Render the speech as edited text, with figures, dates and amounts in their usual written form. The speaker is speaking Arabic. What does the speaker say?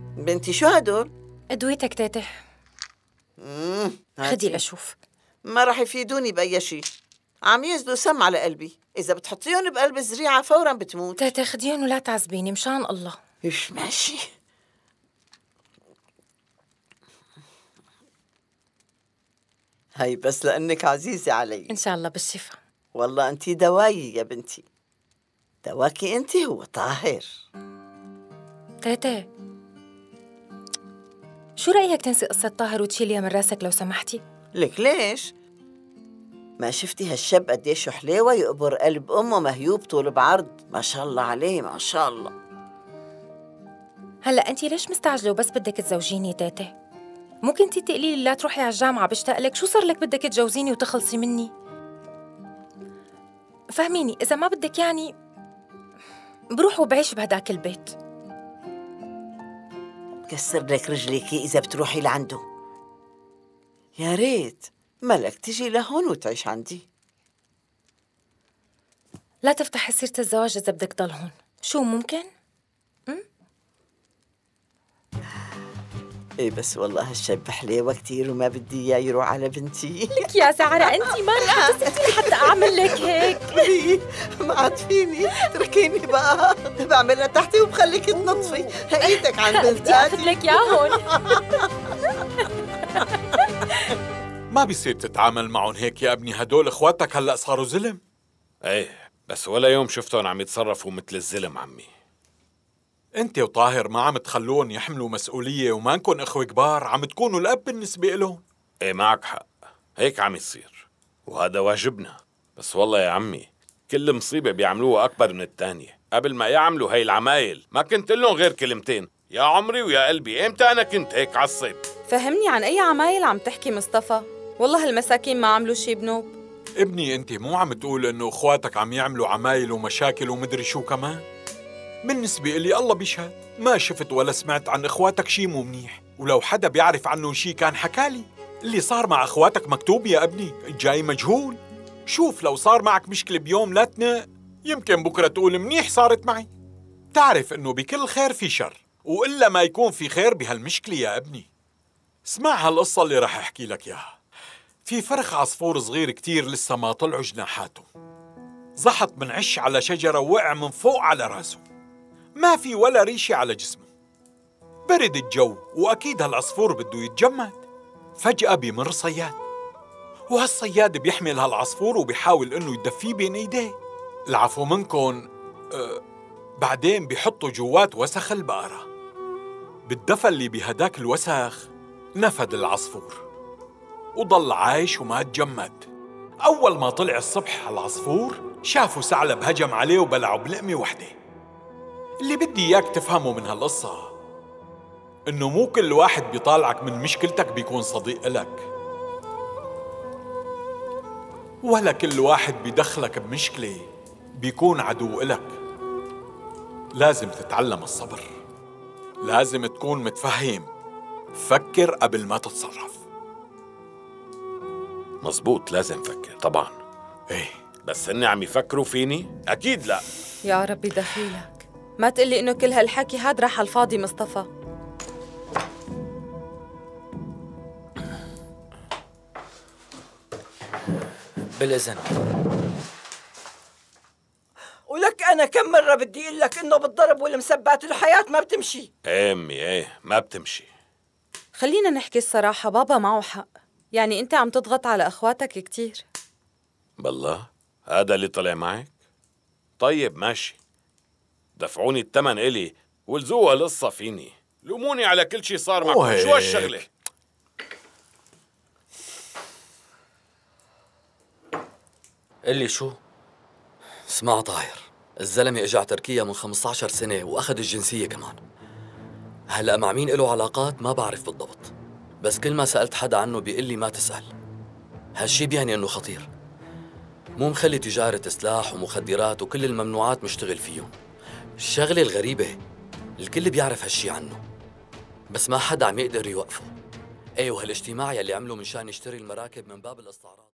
بنتي شو هدول؟ ادويتك تيتي. خدي لشوف. ما راح يفيدوني بأي شيء، عم ينزلوا سم على قلبي، إذا بتحطيهم بقلب الزريعة فوراً بتموت. تيتي خديهم ولا تعذبيني مشان الله. إيش ماشي. هاي بس لأنك عزيزة علي. إن شاء الله بالشفا. والله أنتي دوايي يا بنتي، دواكي أنتي هو طاهر. تيتي شو رأيك تنسي قصة طاهر وتشيليها من راسك لو سمحتي؟ لك ليش؟ ما شفتي هالشاب قديش حليوة يقبر قلب أمه مهيوب طول بعرض، ما شاء الله عليه ما شاء الله. هلا أنتِ ليش مستعجلة وبس بدك تزوجيني تيتي؟ مو كنتي تقولي لي لا تروحي على الجامعة بشتاق لك، شو صار لك بدك تجوزيني وتخلصي مني؟ فهميني، إذا ما بدك يعني بروح وبعيش بهداك البيت. كسر لك رجليكي إذا بتروحي لعنده. يا ريت ملك تجي لهون وتعيش عندي. لا تفتحي سيرة الزواج إذا بدك ضل هون، شو ممكن؟ ايه بس والله هالشاب حليوة كتير وما بدي اياه يروح على بنتي. لك يا سعرة أنتِ ما رح تسكتي لحتى أعمل لك هيك. ما عاد فيني، تركيني بقى، بعملها تحتي وبخليك تنطفي ايدك عن بنتي. بدي آخذ لك ياهن. ما بيصير تتعامل معهم هيك يا ابني، هدول اخواتك هلأ صاروا زلم. ايه بس ولا يوم شفتهم عم يتصرفوا مثل الزلم عمي. انت وطاهر ما عم تخلوهم يحملوا مسؤولية ومانكن اخوة كبار، عم تكونوا الاب بالنسبة لهم. ايه معك حق، هيك عم يصير وهذا واجبنا. بس والله يا عمي كل مصيبة بيعملوها أكبر من التانية. قبل ما يعملوا هاي العمايل ما كنت لهم غير كلمتين، يا عمري ويا قلبي. امتى أنا كنت هيك عصب؟ فهمني عن أي عمايل عم تحكي مصطفى؟ والله هالمساكين ما عملوا شي بنوب. ابني انت مو عم تقول انه اخواتك عم يعملوا عمايل ومشاكل ومدري شو كمان؟ بالنسبة إلي الله بيشهد ما شفت ولا سمعت عن اخواتك شي مو منيح، ولو حدا بيعرف عنه شي كان حكالي. اللي صار مع اخواتك مكتوب يا ابني، جاي مجهول. شوف لو صار معك مشكلة بيوم لا تنق، يمكن بكرة تقول منيح صارت معي. تعرف انه بكل خير في شر، وإلا ما يكون في خير بهالمشكلة يا ابني. اسمع هالقصة اللي رح احكي لك اياها. في فرخ عصفور صغير كتير لسه ما طلعوا جناحاته، زحط من عش على شجرة ووقع من فوق على راسه، ما في ولا ريشة على جسمه. برد الجو وأكيد هالعصفور بده يتجمد. فجأة بيمر صياد، وهالصياد بيحمل هالعصفور وبيحاول إنه يدفيه بين إيديه. العفو منكن بعدين بيحطوا جوات وسخ البقرة. بالدفى اللي بهداك الوسخ نفد العصفور وضل عايش وما تجمد. أول ما طلع الصبح العصفور شافوا ثعلب هجم عليه وبلعه بلقمة وحدة. اللي بدي إياك تفهمه من هالقصة إنه مو كل واحد بيطالعك من مشكلتك بيكون صديق إلك، ولا كل واحد بيدخلك بمشكلة بيكون عدو إلك. لازم تتعلم الصبر، لازم تكون متفهم، فكر قبل ما تتصرف. مزبوط لازم فكر طبعا. ايه بس هن عم يفكروا فيني؟ أكيد لا. يا ربي دخيلك، ما تقلي إنه كل هالحكي هاد راح على الفاضي مصطفى. بالإذن. ولك أنا كم مرة بدي أقول لك إنه بالضرب والمسبات الحياة ما بتمشي. ايه أمي ايه ما بتمشي. خلينا نحكي الصراحة، بابا معه حق، يعني أنت عم تضغط على أخواتك كتير. بالله هذا اللي طلع معك؟ طيب ماشي، دفعوني الثمن إلي ولزوها القصة فيني، لوموني على كل شي صار معكم. شو هالشغلة؟ قلي شو؟ اسمع طاهر، الزلمة اجى على تركيا من 15 سنة وأخذ الجنسية كمان. هلأ مع مين إله علاقات ما بعرف بالضبط، بس كل ما سألت حدا عنه بيقول لي ما تسأل. هالشي بيعني إنه خطير، مو مخلي تجارة سلاح ومخدرات وكل الممنوعات مشتغل فيهم. الشغلة الغريبة الكل بيعرف هالشي عنه، بس ما حدا عم يقدر يوقفه. ايه وهالاجتماع يلي عمله من شان يشتري المراكب من باب الاستعراض.